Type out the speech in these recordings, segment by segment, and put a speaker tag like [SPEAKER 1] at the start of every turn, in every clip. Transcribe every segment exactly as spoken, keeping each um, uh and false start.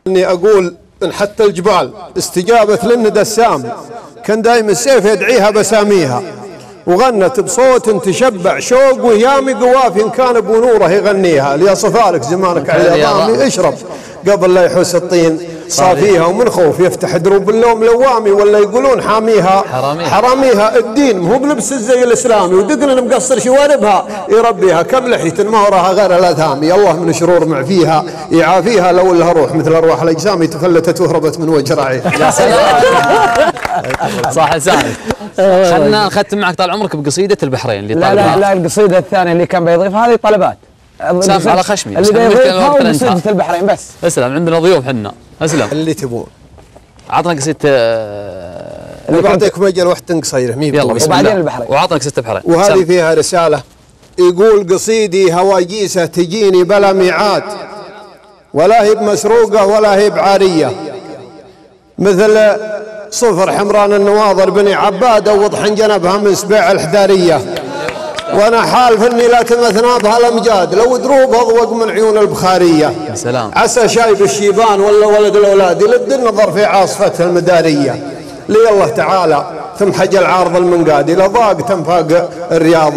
[SPEAKER 1] اني اقول ان حتى الجبال استجابت للندى السام، كان دايم السيف يدعيها بساميها، وغنت بصوت تشبع شوق وهيامي قوافي ان كان ابو نوره يغنيها. ليصفالك زمانك على العظامي اشرب قبل لا يحوس الطين صافيها، ومن خوف يفتح دروب اللوم لوامي، ولا يقولون حاميها حراميها, حراميها الدين مو بلبس الزي الاسلامي، ودقن مقصر شواربها يربيها، كم لحية ما وراها غير الاثامي. الله من شرور معفيها يعافيها، لو لها روح مثل ارواح الاجسام تفلتت وهربت من وجه راعيها.
[SPEAKER 2] يا سلام صح سعد. خلنا نختم معك طال عمرك بقصيدة البحرين اللي
[SPEAKER 3] لا لا لا القصيدة الثانية اللي كان بيضيفها هذه طلبات
[SPEAKER 2] سام على خشمي
[SPEAKER 3] اللي بيضيفها وقصيدة البحرين بس.
[SPEAKER 2] اسلم عندنا ضيوف حنا. اسلم
[SPEAKER 1] اللي تبون.
[SPEAKER 2] عطنا قصيدة
[SPEAKER 1] اللي بعطيكم اجل واحدة قصيرة
[SPEAKER 2] يلا بسم الله، البحرين وعطنا قصيدة البحرين.
[SPEAKER 1] وهذه فيها رسالة يقول قصيدي هواجيسة تجيني بلا ميعاد، ولا هي بمسروقة ولا هي بعارية، مثل صفر حمران النواظر بني عبادة وضحن جنبها من سبيع الحدارية، وانا حالف اني لا تمثنا بها الامجاد، لو دروب اضوق من عيون البخاريه.
[SPEAKER 2] يا سلام.
[SPEAKER 1] عسى شايب الشيبان ولا ولد الاولاد يلد النظر في عاصفه المداريه، لي الله تعالى تمحج العارض المنقاد، الى ضاق تنفاق الرياض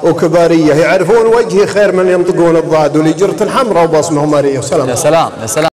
[SPEAKER 1] وكباريه، يعرفون وجهي خير من ينطقون الضاد، ولي جرة حمراء وبصمه مريه.
[SPEAKER 2] يا سلام يا سلام.